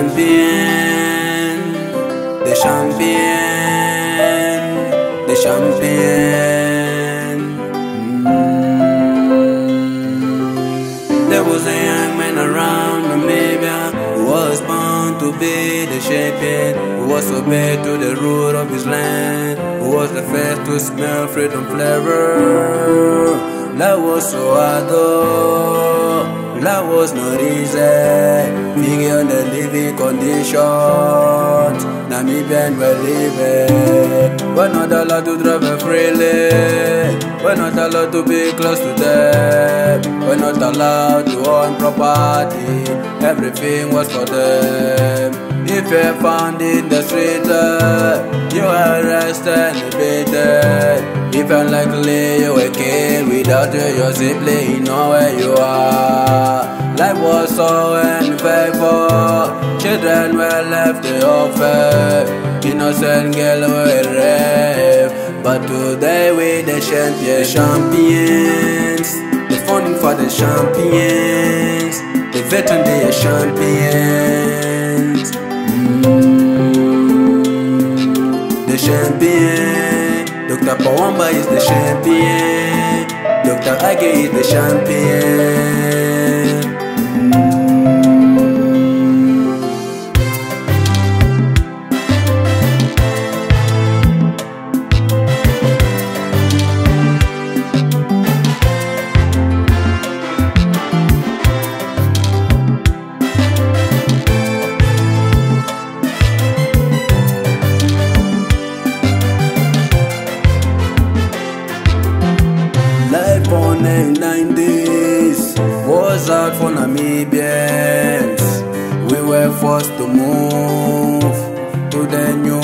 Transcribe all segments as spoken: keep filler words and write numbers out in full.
champion, the champion, the champion. Mm. There was a young man around Namibia who was born to be the champion, who was obeyed to the root of his land, who was the first to smell freedom flavor. That was so hard though, that was not easy. Figure the living conditions Namibian were living. We're not allowed to travel freely, we're not allowed to be close to them, we're not allowed to own property, everything was for them. If you're found in the street, uh, you are arrested and beaten. If unlikely you were killed, without you you're simply know where you are. Life was so unfaithful, children were left to orphan, innocent girls were raped. But today we the champions, champions, the funding for the champions, the veteran they are champions. The champion, Doctor Pawamba is the champion, Doctor Age is the champion. Life on the nineties was hard for Namibians. We were forced to move to the new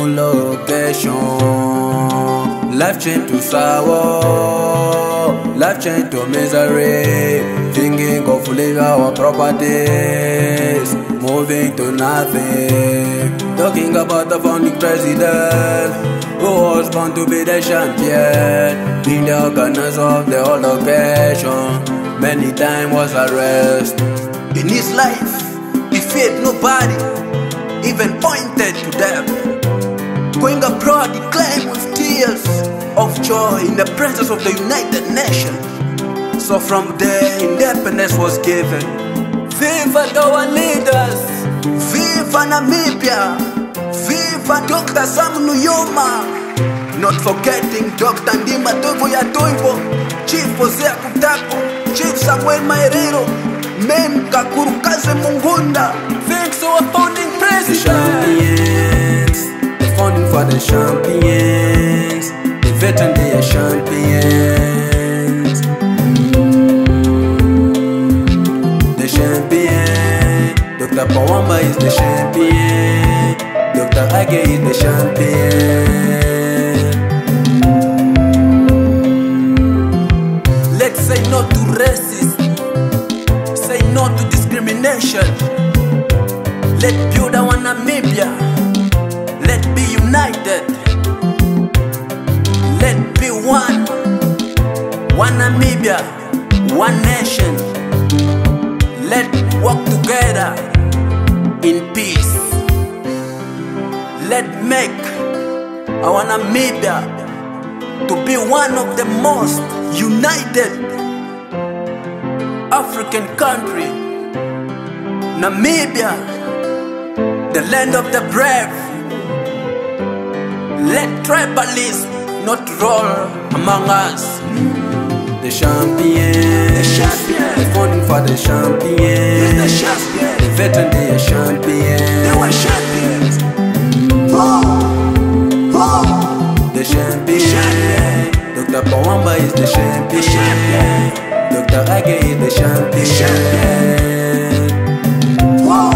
location. Life changed to sour, life changed to misery. Thinking of leaving our properties, moving to nothing. Talking about the founding president who was born to be the champion, being the organizer of the whole occasion. Many times was arrested. In his life, he feared nobody, even pointed to them. Going abroad, he claimed with tears of joy in the presence of the United Nations. So from there, independence was given. Viva our leaders! Viva Namibia! Viva Doctor Sam Nujoma! Not forgetting Doctor Ndima Toivo ya Toivo, Chief Hosea Kutako, Chief Samuel Maerero, Mem Kakurukaze Mungunda. Thanks to our founding president. The champions, the funding for the champions, the veteran they are champions. The champion, Doctor Pawamba is the champion, Doctor Age is the champion. Let's say no to racism, say no to discrimination. Let's build our Namibia, let's be united, let's be one, one Namibia, one nation. Let's work together in peace. Let's make our Namibia to be one of the most united African country. Namibia, the land of the brave. Let tribalism not roll among us. The champion, the champion, the funding for the champion, the champion, the veteran they are champion. They were champions. Oh, oh. The champion, champion. Doctor Pawamba is the champion, the champion. Doctor Age is the champion, the champion. Oh.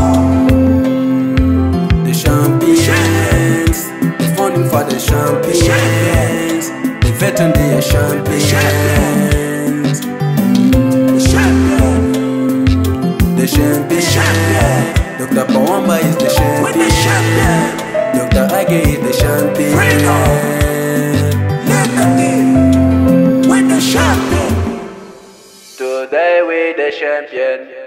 The champions, the funding for the champions, the veteran they are champions. The champion, Doctor Pawamba is the champion, the champion. Doctor Age is the champion. With the champion. Today we the champion.